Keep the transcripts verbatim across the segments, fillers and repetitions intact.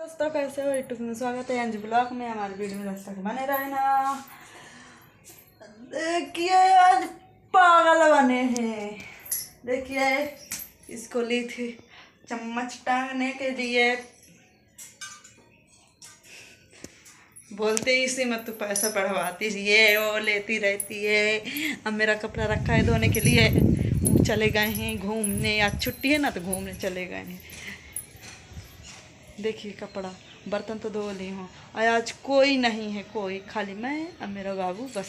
दोस्तों कैसे हो यूट्यूब में स्वागत है अंजू ब्लॉग में। हमारे वीडियो में तक बने रहना। देखिए आज पागल बने हैं। देखिए इसको ली थी चम्मच टांगने के लिए, बोलते ही इसी मत तू पैसा बढ़वाती ये वो लेती रहती है। अब मेरा कपड़ा रखा है धोने के लिए, वो चले गए हैं घूमने। आज छुट्टी है ना तो घूमने चले गए हैं। देखिए कपड़ा बर्तन तो धो ली हूँ। आज कोई नहीं है, कोई खाली मैं और मेरा बाबू बस।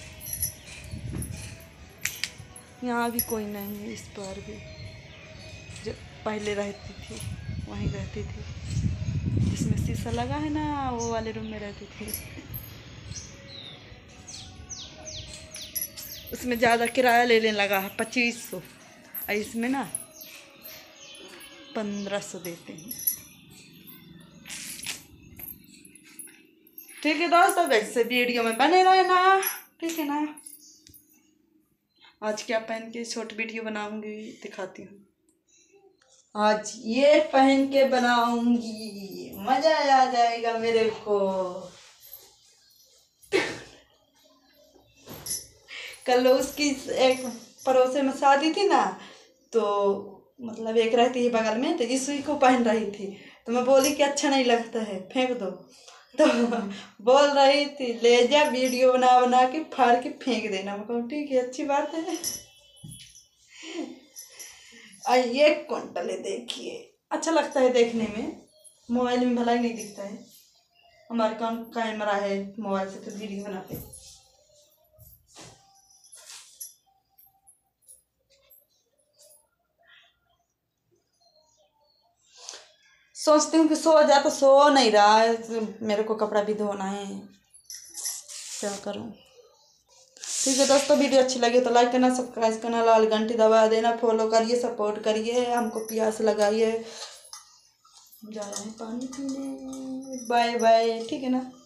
यहाँ भी कोई नहीं है। इस पर भी जो पहले रहती थी वहीं रहती थी, जिसमें शीशा लगा है ना वो वाले रूम में रहती थी। उसमें ज़्यादा किराया ले लेने लगा है पच्चीस सौ और इसमें ना पंद्रह सौ देते हैं। ठीक है दोस्तों, वैसे वीडियो में बने रहना, ठीक है ना। आज क्या पहन के शॉर्ट वीडियो बनाऊंगी दिखाती हूँ। आज ये पहन के बनाऊंगी, मजा आ जाएगा मेरे को। कल उसकी एक पड़ोसे में शादी थी ना, तो मतलब एक रहती है बगल में, तो इसी को पहन रही थी। तो मैं बोली कि अच्छा नहीं लगता है फेंक दो, तो बोल रही थी ले जा वीडियो बना बना के फाड़ के फेंक देना। मैं कहूँ ठीक है अच्छी बात है। और ये क्विंटल है, देखिए अच्छा लगता है देखने में, मोबाइल में भला ही नहीं दिखता है। हमारे कौन कैमरा है मोबाइल से तो वीडियो बनाते। सोचती हूँ कि सो जा, तो सो नहीं रहा है। मेरे को कपड़ा भी धोना है, क्या करूँ। ठीक है दोस्तों, वीडियो अच्छी लगी तो लाइक करना, सब्सक्राइब करना, लाल घंटी दबा देना, फॉलो करिए, सपोर्ट करिए, हमको प्यास लगाइए। जा रहे हैं पानी पीने। बाय बाय, ठीक है ना।